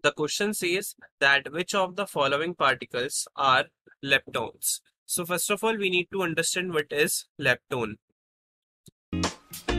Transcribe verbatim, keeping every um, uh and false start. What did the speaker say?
The question says that which of the following particles are leptons. So first of all, we need to understand what is lepton.